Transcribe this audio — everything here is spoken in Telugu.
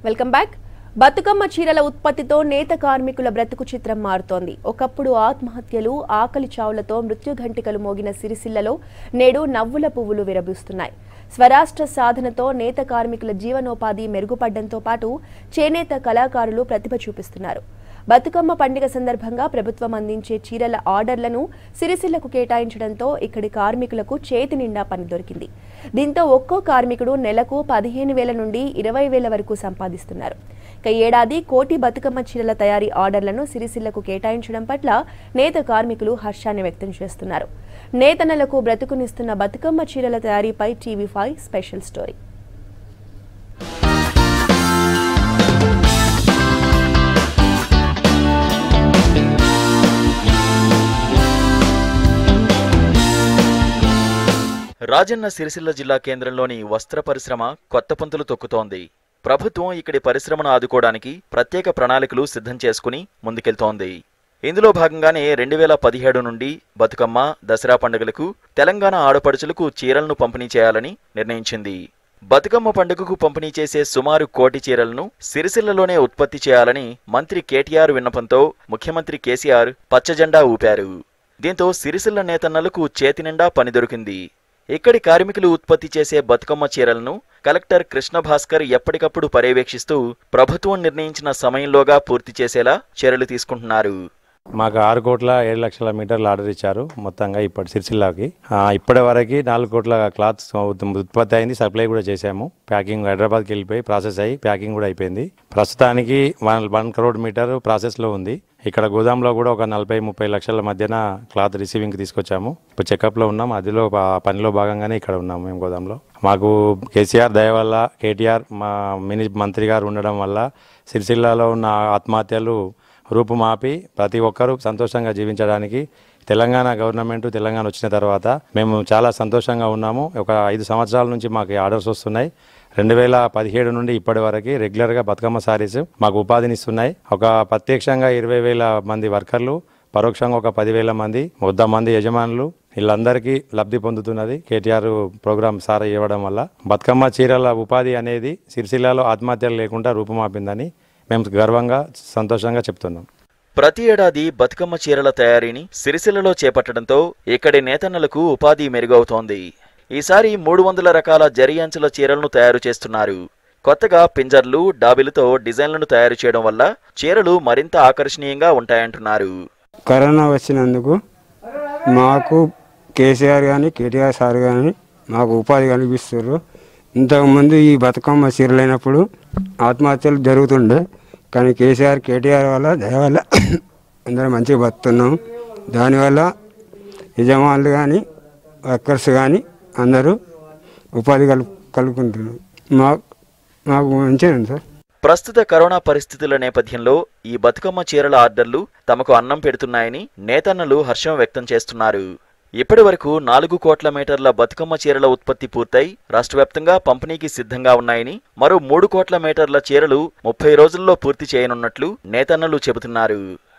Welcome back. బతుకమ్మ చీరల ఉత్పత్తితో నేత కార్మికుల బ్రతుకు చిత్రం మారుతోంది. ఒకప్పుడు ఆత్మహత్యలు, ఆకలి చావులతో మృత్యుఘంటికలు మోగిన సిరిసిల్లలో నేడు నవ్వుల పువ్వులు విరబూస్తున్నాయి. స్వరాష్ట్ర సాధనతో నేత కార్మికుల జీవనోపాధి మెరుగుపడడంతో పాటు చేనేత కళాకారులు ప్రతిభ చూపిస్తున్నారు. బతుకమ్మ పండుగ సందర్భంగా ప్రభుత్వం అందించే చీరల ఆర్డర్లను సిరిసిల్లకు కేటాయించడంతో ఇక్కడి కార్మికులకు చేతి నిండా పని దొరికింది. దీంతో ఒక్కో కార్మికుడు నెలకు 15,000 నుండి 20,000 వరకు సంపాదిస్తున్నారు. ఏడాది కోటి బతుకమ్మ చీరల తయారీ ఆర్డర్లను సిరిసిల్లకు కేటాయించడం పట్ల నేత కార్మికులు హర్షాన్ని వ్యక్తం చేస్తున్నారు. నేతన్నలకు బ్రతుకునిస్తున్న బతుకమ్మ చీరల తయారీపై TV5 special story. Rajanna Sircilla జిల్లా కేంద్రంలోని వస్త్ర పరిశ్రమ కొత్త పుంతలు తొక్కుతోంది. ప్రభుత్వం ఇక్కడి పరిశ్రమను ఆదుకోవడానికి ప్రత్యేక ప్రణాళికలు సిద్ధం చేసుకుని ముందుకెళ్తోంది. ఇందులో భాగంగానే 2017 నుండి బతుకమ్మ, దసరా పండుగలకు తెలంగాణ ఆడపడుచులకు చీరలను పంపిణీ చేయాలని నిర్ణయించింది. బతుకమ్మ పండుగకు పంపిణీ చేసే సుమారు 1 కోటి చీరలను సిరిసిల్లలోనే ఉత్పత్తి చేయాలని మంత్రి కేటీఆర్ విన్నపంతో ముఖ్యమంత్రి కేసీఆర్ పచ్చజెండా ఊపారు. దీంతో సిరిసిల్ల నేతన్నలకు చేతినిండా పని దొరికింది. ఇక్కడి కార్మికులు ఉత్పత్తి చేసే బతుకమ్మ చీరలను కలెక్టర్ కృష్ణ భాస్కర్ ఎప్పటికప్పుడు పర్యవేక్షిస్తూ ప్రభుత్వం నిర్ణయించిన సమయంలోగా పూర్తి చేసేలా చర్యలు తీసుకుంటున్నారు. మాకు 6,07,00,000 మీటర్లు ఆర్డర్ ఇచ్చారు. మొత్తంగా ఇప్పటి సిరిసిల్లాకి ఇప్పటి వరకు 4 కోట్ల క్లాత్స్ ఉత్పత్తి అయింది. సప్లై కూడా చేశాము. ప్యాకింగ్ హైదరాబాద్కి వెళ్ళిపోయి ప్రాసెస్ అయ్యి ప్యాకింగ్ కూడా అయిపోయింది. ప్రస్తుతానికి 1 crore మీటర్ ప్రాసెస్లో ఉంది. ఇక్కడ గోదాంలో కూడా ఒక 40-30 లక్షల మధ్యన క్లాత్ రిసీవింగ్కి తీసుకొచ్చాము. ఇప్పుడు చెకప్లో ఉన్నాం. అదిలో పనిలో భాగంగానే ఇక్కడ ఉన్నాము మేము గోదాంలో. మాకు కేసీఆర్ దయ వల్ల, కేటీఆర్ మా మంత్రి గారు ఉండడం వల్ల సిరిసిల్లాలో ఉన్న ఆత్మహత్యలు రూపుమాపి ప్రతి ఒక్కరూ సంతోషంగా జీవించడానికి తెలంగాణ గవర్నమెంట్ తెలంగాణ వచ్చిన తర్వాత మేము చాలా సంతోషంగా ఉన్నాము. ఒక 5 సంవత్సరాల నుంచి మాకు ఆర్డర్స్ వస్తున్నాయి. 2017 నుండి ఇప్పటి వరకు రెగ్యులర్గా బతుకమ్మ సారీస్ మాకు ఉపాధినిస్తున్నాయి. ఒక ప్రత్యక్షంగా 20,000 మంది వర్కర్లు, పరోక్షంగా ఒక 10,000 మంది, 100 మంది యజమానులు, వీళ్ళందరికీ లబ్ధి పొందుతున్నది కేటీఆర్ ప్రోగ్రామ్ సార్ ఇవ్వడం వల్ల. బతుకమ్మ చీరల ఉపాధి అనేది సిరిసిల్లాలో ఆత్మహత్యలు లేకుండా రూపుమాపిందని మేము గర్వంగా సంతోషంగా చెప్తున్నాం. ప్రతి ఏడాది బతుకమ్మ చీరల తయారీని సిరిసిల్లలో చేపట్టడంతో ఇక్కడి నేతన్నలకు ఉపాధి మెరుగవుతోంది. ఈసారి 300 రకాల జరీ అంచుల చీరలను తయారు చేస్తున్నారు. కొత్తగా పింజర్లు, డాబిలతో డిజైన్లను తయారు చేయడం వల్ల చీరలు మరింత ఆకర్షణీయంగా ఉంటాయంటున్నారు. కరోనా వచ్చినందుకు మాకు కేసీఆర్ కానీ కేటీఆర్ సార్ కానీ మాకు ఉపాధి కల్పిస్తున్నారు. ఇంతకుముందు ఈ బతుకమ్మ చీరలైనప్పుడు ఆత్మహత్యలు జరుగుతుండే, కానీ కేసీఆర్ కేటీఆర్ వల్ల దయ వల్ల అందరం మంచిగా బతున్నాం. దానివల్ల యజమానులు కానీ వర్కర్స్ కానీ అందరూ ఉపాధి కలుపుకుంటున్నారు. మాకు మంచిగా ఉంది సార్. ప్రస్తుత కరోనా పరిస్థితుల నేపథ్యంలో ఈ బతుకమ్మ చీరల ఆర్డర్లు తమకు అన్నం పెడుతున్నాయని నేతన్నలు హర్షం వ్యక్తం చేస్తున్నారు. ఇప్పటి వరకు 4 కోట్ల మీటర్ల బతుకమ్మ చీరల ఉత్పత్తి పూర్తయి రాష్ట్ర వ్యాప్తంగా పంపిణీకి సిద్ధంగా ఉన్నాయని, మరో 3 కోట్ల మీటర్ల చీరలు 30 రోజుల్లో పూర్తి చేయనున్నట్లు నేతన్నలు చెబుతున్నారు.